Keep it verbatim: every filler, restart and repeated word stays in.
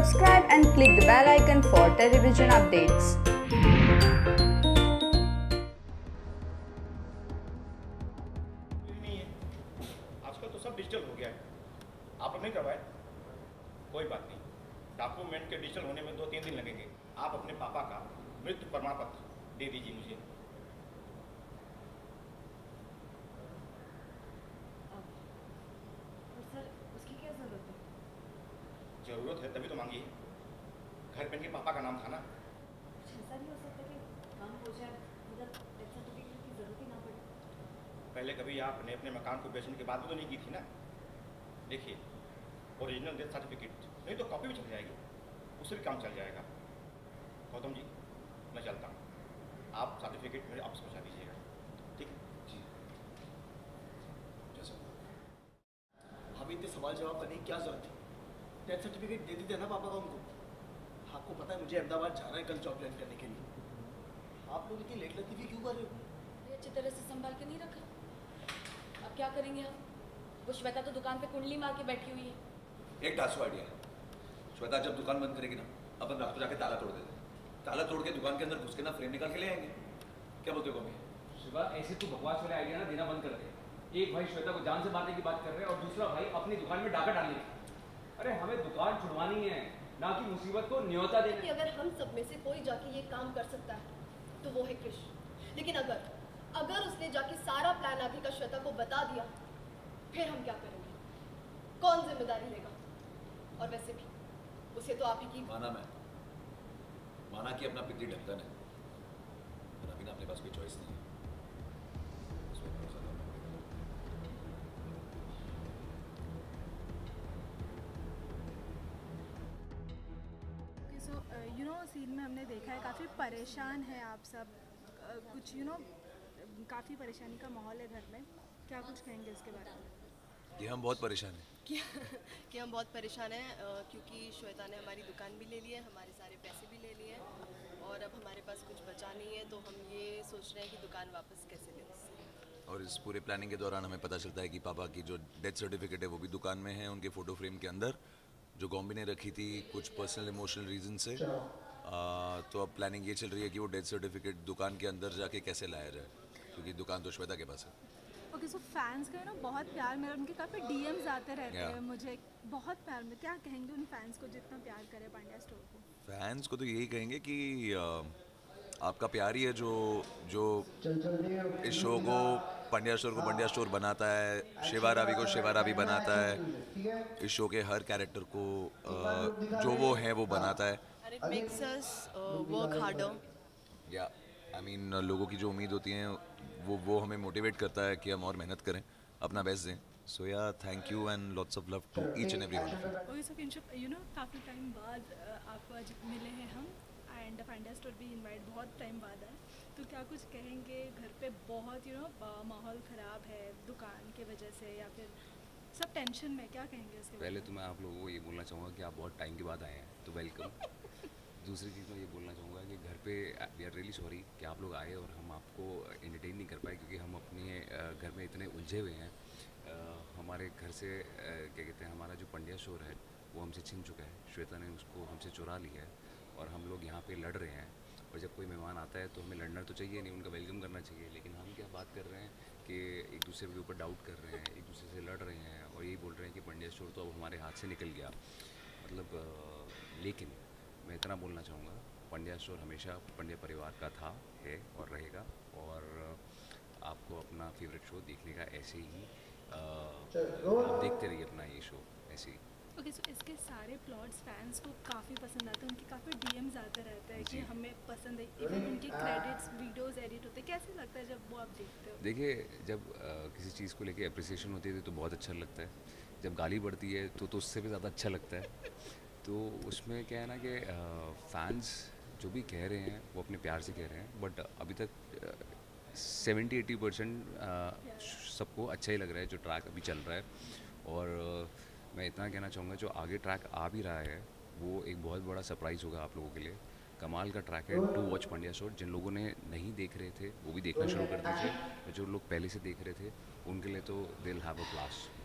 subscribe and click the bell icon for television updates. नहीं है, आजकल तो सब डिजिटल हो गया है। आप नहीं करवाए, कोई बात नहीं। डॉक्यूमेंट के डिजिटल होने में दो तीन दिन लगेंगे। आप अपने पापा का मृत्यु प्रमाण पत्र दे दीजिए मुझे। सर, उसकी क्या जरूरत है? जरूरत है तभी तो मांगी है। घर पे इनके पापा का नाम था ना। ऐसा नहीं हो सकता कि काम हो जाए, मतलब डेथ सर्टिफिकेट की जरूरत ही ना पड़े। पहले कभी आपने अपने मकान को बेचने के बाद भी तो नहीं की थी ना। देखिए, ओरिजिनल डेथ सर्टिफिकेट नहीं तो कॉपी भी चल जाएगी, उससे भी काम चल जाएगा। गौतम जी, मैं चलता हूँ। आप सर्टिफिकेट मेरे ऑफिस पहुँचा दीजिएगा, ठीक है? जी। जैसा हम इतने सवाल जवाब करने की क्या जरूरत थी? डेथ सर्टिफिकेट दे देते ना पापा का उनको। आपको पता है मुझे अहमदाबाद जाना है कल जॉब ज्वाइन करने के लिए। आप लोग इतनी लेट लतीफी क्यों कर रहे हो? अच्छी तरह से संभाल के नहीं रखा। अब क्या करेंगे हम? वो श्वेता तो दुकान पे कुंडली मार के बैठी हुई है। एक ढासू आइडिया है। श्वेता जब दुकान बंद करेगी ना, अपन रात को जाके ताला तोड़ देते हैं। ताला तोड़ के दुकान के अंदर घुस के ना फ्रेम निकाल के ले आएंगे। क्या बोलते हो मम्मी? शिवा, ऐसे तू बकवास वाले आइडिया ना देना बंद कर दे। एक भाई श्वेता को जान से मारने की बात कर रहे हैं और दूसरा भाई अपनी दुकान में डाका डालने की। अरे हमें दुकान छुड़वानी है, ना कि मुसीबत को न्योता देना। कि अगर हम सब में से कोई जाके ये काम कर सकता है तो वो है कृष। लेकिन अगर अगर उसने जाके सारा प्लान आगे का श्वेता को बता दिया, फिर हम क्या करेंगे? कौन जिम्मेदारी लेगा? और वैसे भी उसे तो आप ही की माना मैं माना कि अपना पितरी ढक्कन है, पर अभी ना अपने पास कोई चॉइस नहीं है। उसमें भरोसा करना पड़ेगा। सो यू नो सीन में हमने देखा है काफ़ी परेशान है आप सब। uh, कुछ यू नो काफ़ी परेशानी का माहौल है घर में। क्या कुछ कहेंगे इसके बारे में? कि हम बहुत परेशान हैं। कि, कि हम बहुत परेशान हैं क्योंकि श्वेता ने हमारी दुकान भी ले ली है, हमारे सारे पैसे भी ले लिए हैं और अब हमारे पास कुछ बचा नहीं है। तो हम ये सोच रहे हैं कि दुकान वापस कैसे लें उससे। और इस पूरे प्लानिंग के दौरान हमें पता चलता है कि पापा की जो डेथ सर्टिफिकेट है वो भी दुकान में है, उनके फ़ोटो फ्रेम के अंदर, जो गॉम्बी ने रखी थी कुछ पर्सनल इमोशनल रीज़न से। आ, तो अब प्लानिंग ये चल रही है कि वो डेथ सर्टिफिकेट दुकान के अंदर जाके कैसे लाया जाए, क्योंकि दुकान तो श्वेता के पास है। ओके, सो फैंस का ना बहुत प्यार मेरा, उनके काफ़ी डीएम्स आते रहते yeah. हैं मुझे बहुत प्यार में। क्या कहेंगे उन फैंस को जितना प्यार करे पांड्या स्टोर को? फैंस को तो यही कहेंगे कि आ, आपका प्यार ही है जो जो इस शो को पांड्या स्टोर को पांड्या स्टोर बनाता है, शिवा रावी को शिवा रावी बनाता है, इस शो के हर कैरेक्टर को आ, जो वो है वो बनाता है। And it makes us uh, work harder. या आई मीन लोगों की जो उम्मीद होती हैं वो वो हमें मोटिवेट करता है कि हम और मेहनत करें, अपना बेस्ट दें। So yeah thank you and lots of love to each and every one of you. Okay, so किंशप, यू नो काफ़ी टाइम बाद आपको आज मिले हैं हम एंड पांड्या स्टोर भी इनवाइट बहुत टाइम बाद है, तो क्या कुछ कहेंगे? घर पे बहुत यू नो माहौल ख़राब है दुकान की वजह से या फिर सब टेंशन में, क्या कहेंगे इसके? पहले तो मैं आप लोगों को ये बोलना चाहूँगा कि आप बहुत टाइम के बाद आए हैं, तो वेलकम। दूसरी चीज़ मैं ये बोलना चाहूँगा कि घर पे वी आर रियली सॉरी कि आप लोग आए और हम आपको एंटरटेन नहीं कर पाए, क्योंकि हम अपने घर में इतने उलझे हुए हैं। हमारे घर से क्या कहते हैं, हमारा जो पांड्या स्टोर है वो हमसे छिन चुका है, श्वेता ने उसको हमसे चुरा लिया है और हम लोग यहाँ पे लड़ रहे हैं। और जब कोई मेहमान आता है तो हमें लड़ना तो चाहिए नहीं, उनका वेलकम करना चाहिए, लेकिन हम क्या बात कर रहे हैं कि एक दूसरे के ऊपर डाउट कर रहे हैं, एक दूसरे से लड़ रहे हैं और यही बोल रहे हैं कि पांड्या स्टोर तो अब हमारे हाथ से निकल गया। मतलब लेकिन मैं इतना बोलना चाहूँगा, पांड्या स्टोर हमेशा पांड्या परिवार का था, है और रहेगा। और आपको अपना फेवरेट शो देखने का ऐसे ही आ, आप देखते रहिए अपना ये शो ऐसे ही। ओके, सो इसके सारे प्लॉट्स फैंस को काफ़ी पसंद आते हैं, उनके काफ़ी डीएम्स आते रहते हैं कि हमें पसंद है, इवन उनके क्रेडिट्स वीडियोस एडिट होते हैं। कैसे लगता है जब वो आप देखते हो? देखिए, जब आ, किसी चीज़ को लेके अप्रिसिएशन होती है तो बहुत अच्छा लगता है, जब गाली बढ़ती है तो तो उससे भी ज़्यादा अच्छा लगता है। तो उसमें क्या है ना कि फैंस जो भी कह रहे हैं वो अपने प्यार से कह रहे हैं, बट अभी तक सेवेंटी एटी परसेंट सबको अच्छा ही लग रहा है जो ट्रैक अभी चल रहा है। और uh, मैं इतना कहना चाहूँगा जो आगे ट्रैक आ भी रहा है वो एक बहुत बड़ा सरप्राइज़ होगा आप लोगों के लिए। कमाल का ट्रैक है टू वॉच पांड्या स्टोर। जिन लोगों ने नहीं देख रहे थे वो भी देखना शुरू कर दीजिए, जो लोग पहले से देख रहे थे उनके लिए तो they will have a blast.